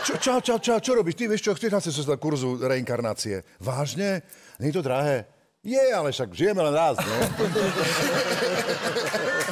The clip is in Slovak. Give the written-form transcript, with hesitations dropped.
Čo robíš? Ty vieš čo, chceš na cestu kurzu reinkarnácie. Vážne? Nie je to drahé? Je, ale však žijeme len raz, ne?